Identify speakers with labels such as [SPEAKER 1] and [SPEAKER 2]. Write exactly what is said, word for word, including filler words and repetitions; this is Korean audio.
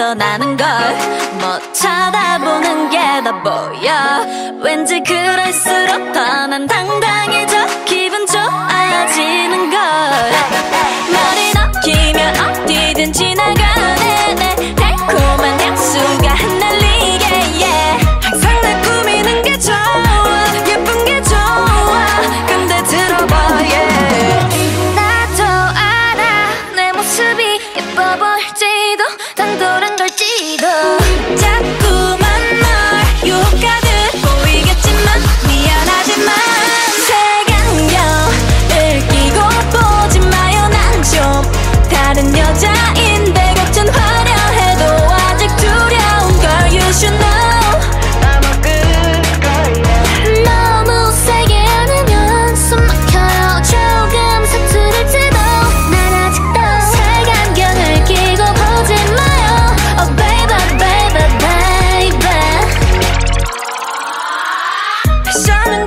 [SPEAKER 1] 나는 걸 못 쳐다보는 게 다 보여. 왠지 그럴수록 더 난 당당해져. 기분 좋아지는 걸. 머리 넘기면 어디든 지나가네. 내 달콤한 향수가 흩날리게 yeah. 항상 날 꾸미는 게 좋아. 예쁜 게 좋아. 근데 들어봐 yeah.
[SPEAKER 2] 나도 알아 내 모습이 예뻐 보일지도 당돌한 걸지도
[SPEAKER 1] 자꾸만 널 유혹하듯 보이겠지만 미안하지만 색안경을 끼고 보지 마요. 난 좀 다른 여자인데 겉은 화려해도 아직 두려운 걸 you should know.
[SPEAKER 2] 너무 세게 안으면 숨 막혀요. 조금 서투를지도 난 아직도 색안경을 끼고 보지 마요. Oh baby baby baby.
[SPEAKER 1] 패션은